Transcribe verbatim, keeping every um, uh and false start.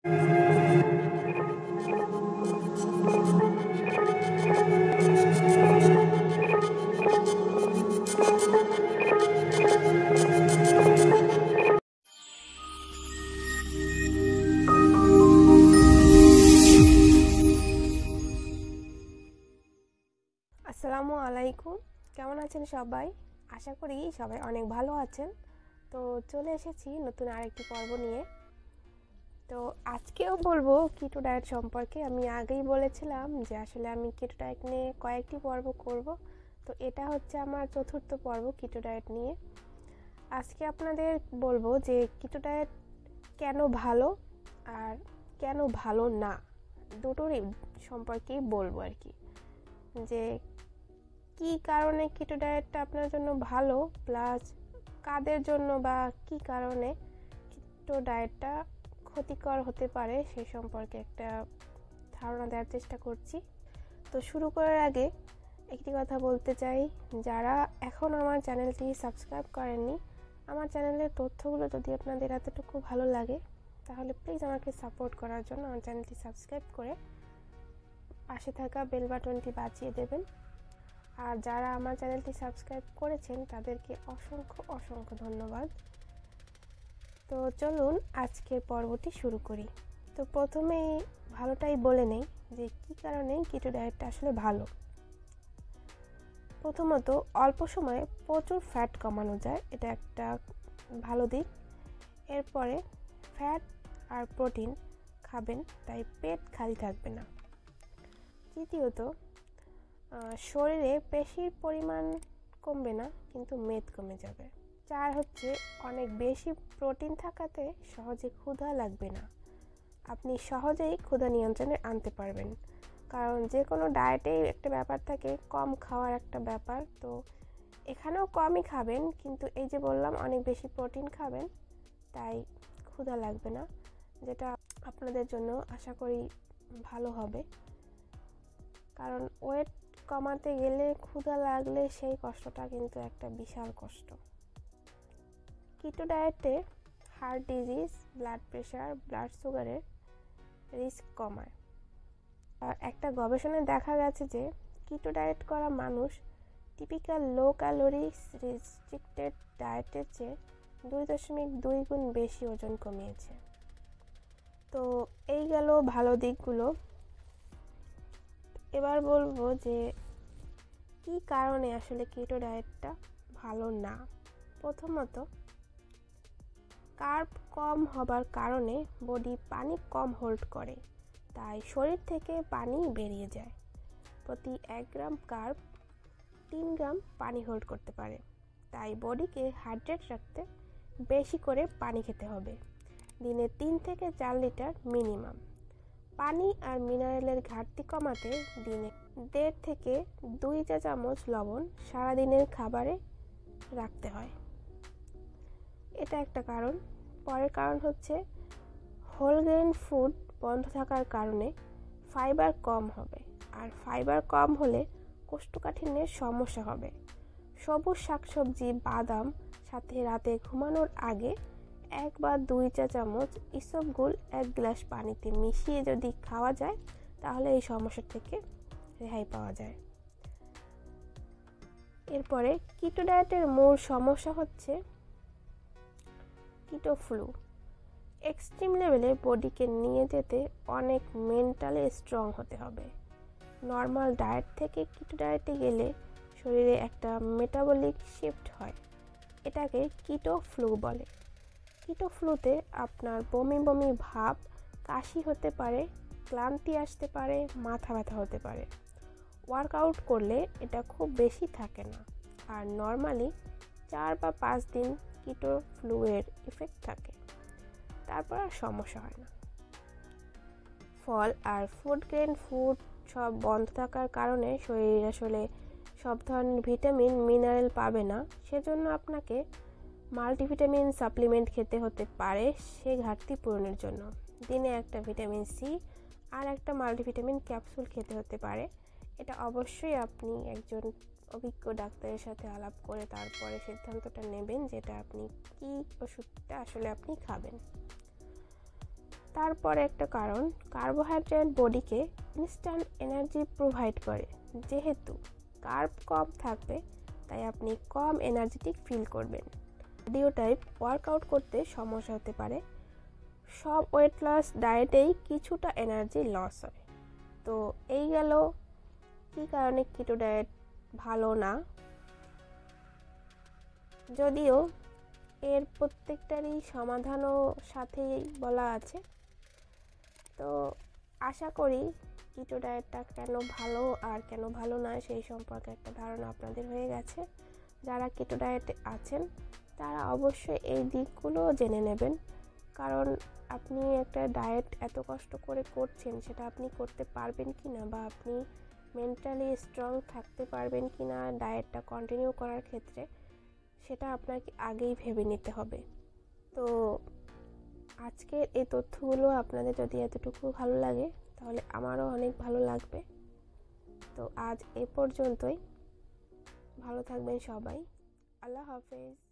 আসসালামু আলাইকুম, কেমন আছেন সবাই? আশা করি সবাই অনেক ভালো আছেন। তো চলে এসেছি নতুন আরেকটি পর্ব নিয়ে। তো আজকেও বলবো কিটো ডায়েট সম্পর্কে। আমি আগেই বলেছিলাম যে আসলে আমি কিটো ডায়েট নিয়ে কয়েকটি পর্ব করব। তো এটা হচ্ছে আমার চতুর্থ পর্ব কিটো ডায়েট নিয়ে। আজকে আপনাদের বলবো যে কিটো ডায়েট কেন ভালো আর কেন ভালো না, দুটোরই সম্পর্কেই বলবো আর কি। যে কি কারণে কিটো ডায়েটটা আপনার জন্য ভালো, প্লাস কাদের জন্য বা কি কারণে কিটো ডায়েটটা ক্ষতিকর হতে পারে সে সম্পর্কে একটা ধারণা দেওয়ার চেষ্টা করছি। তো শুরু করার আগে একটি কথা বলতে চাই, যারা এখন আমার চ্যানেলটি সাবস্ক্রাইব করেননি, আমার চ্যানেলের তথ্যগুলো যদি আপনাদের এতটুকু ভালো লাগে তাহলে প্লিজ আমাকে সাপোর্ট করার জন্য আমার চ্যানেলটি সাবস্ক্রাইব করে পাশে থাকা বেল বাটনটি বাজিয়ে দেবেন। আর যারা আমার চ্যানেলটি সাবস্ক্রাইব করেছেন তাদেরকে অসংখ্য অসংখ্য ধন্যবাদ। তো চলুন আজকের পর্বটি শুরু করি। তো প্রথমেই ভালোটাই বলে নেই যে কী কারণে কিটো ডায়েটটা আসলে ভালো। প্রথমত, অল্প সময়ে প্রচুর ফ্যাট কমানো যায়, এটা একটা ভালো দিক। এরপরে ফ্যাট আর প্রোটিন খাবেন, তাই পেট খালি থাকবে না। তৃতীয়ত, শরীরে পেশির পরিমাণ কমবে না, কিন্তু মেদ কমে যাবে। চার হচ্ছে, অনেক বেশি প্রোটিন থাকাতে সহজে ক্ষুধা লাগবে না, আপনি সহজেই ক্ষুধা নিয়ন্ত্রণে আনতে পারবেন। কারণ যে কোনো ডায়েটেই একটা ব্যাপার থাকে কম খাওয়ার একটা ব্যাপার, তো এখানেও কমই খাবেন, কিন্তু এই যে বললাম অনেক বেশি প্রোটিন খাবেন, তাই ক্ষুধা লাগবে না, যেটা আপনাদের জন্য আশা করি ভালো হবে। কারণ ওয়েট কমাতে গেলে ক্ষুধা লাগলে সেই কষ্টটা কিন্তু একটা বিশাল কষ্ট। কিটো ডায়েটে heart disease, blood pressure, blood সুগারের রিস্ক কমায়। আর একটা গবেষণায় দেখা গেছে যে কিটো ডায়েট করা মানুষ টিপিক্যাল লো ক্যালোরি রেস্ট্রিক্টেড ডায়েটের চেয়ে দুই দশমিক দুই গুণ বেশি ওজন কমিয়েছে। তো এই গেল ভালো দিকগুলো। এবার বলবো যে কি কারণে আসলে কিটো ডায়েটটা ভালো না। প্রথমত, কার্ব কম হবার কারণে বডি পানি কম হোল্ড করে, তাই শরীর থেকে পানি বেরিয়ে যায়। প্রতি এক গ্রাম কার্ব তিন গ্রাম পানি হোল্ড করতে পারে, তাই বডিকে হাইড্রেট রাখতে বেশি করে পানি খেতে হবে, দিনে তিন থেকে চার লিটার মিনিমাম। পানি আর মিনারেলের ঘাটতি কমাতে দিনে দেড় থেকে দুই চা চামচ লবণ সারাদিনের খাবারে রাখতে হয়, এটা একটা কারণ। পরের কারণ হচ্ছে হোল গ্রেন ফুড বন্ধ থাকার কারণে ফাইবার কম হবে, আর ফাইবার কম হলে কোষ্ঠকাঠিন্যের সমস্যা হবে। সবুজ শাকসবজি, বাদাম সাথে রাতে ঘুমানোর আগে এক বা দুই চা চামচ ইসবগুল এক গ্লাস পানিতে মিশিয়ে যদি খাওয়া যায় তাহলে এই সমস্যা থেকে রেহাই পাওয়া যায়। এরপরে কিটো ডায়েটের মূল সমস্যা হচ্ছে কিটো ফ্লু। এক্সট্রিম লেভেলে বডিকে নিয়ে যেতে অনেক মেন্টালি স্ট্রং হতে হবে। নর্মাল ডায়েট থেকে কিটো ডায়েটে গেলে শরীরে একটা মেটাবলিক শিফট হয়, এটাকে কিটো ফ্লু বলে। কিটো ফ্লুতে আপনার বমি বমি ভাব, কাশি হতে পারে, ক্লান্তি আসতে পারে, মাথা ব্যথা হতে পারে। ওয়ার্কআউট করলে এটা খুব বেশি থাকে না, আর নর্মালি চার বা পাঁচ দিন কিটো ফ্লু এর ইফেক্ট থাকে, তারপর আর সমস্যা হয় না। ফল আর ফুড গ্রেন ফুড সব বন্ধ থাকার কারণে শরীর আসলে সব ধরনের ভিটামিন মিনারেল পাবে না, সেজন্য আপনাকে মাল্টিভিটামিন সাপ্লিমেন্ট খেতে হতে পারে সে ঘাটতি পূরণের জন্য। দিনে একটা ভিটামিন সি আর একটা মাল্টিভিটামিন ক্যাপসুল খেতে হতে পারে। এটা অবশ্যই আপনি একজন অভিজ্ঞ ডাক্তারের সাথে আলাপ করে তারপরে সিদ্ধান্তটা নেবেন যেটা আপনি কি ওষুধটা আসলে আপনি খাবেন। তারপরে একটা কারণ, কার্বোহাইড্রেট বডিকে ইনস্ট্যান্ট এনার্জি প্রোভাইড করে। যেহেতু কার্ব কম থাকবে তাই আপনি কম এনার্জেটিক ফিল করবেন। কার্ডিও টাইপ ওয়ার্কআউট করতে সমস্যা হতে পারে। সব ওয়েট লস ডায়েটেই কিছুটা এনার্জি লস হয়। তো এই গেল কী কারণে কিটো ডায়েট ভালো না। যদিও এর প্রত্যেকটারই সমাধানও সাথেই বলা আছে। তো আশা করি কিটো ডায়েটটা কেন ভালো আর কেন ভালো নয় সেই সম্পর্কে একটা ধারণা আপনাদের হয়ে গেছে। যারা কিটো ডায়েটে আছেন তারা অবশ্যই এই দিকগুলো জেনে নেবেন, কারণ আপনি একটা ডায়েট এত কষ্ট করে করছেন সেটা আপনি করতে পারবেন কি না, বা আপনি মেন্টালি স্ট্রং থাকতে পারবেন কি না ডায়েটটা কন্টিনিউ করার ক্ষেত্রে, সেটা আপনাকে আগেই ভেবে নিতে হবে। তো আজকের এই তথ্যগুলো আপনাদের যদি এতটুকু ভালো লাগে তাহলে আমারও অনেক ভালো লাগবে। তো আজ এ পর্যন্তই। ভালো থাকবেন সবাই। আল্লাহ হাফেজ।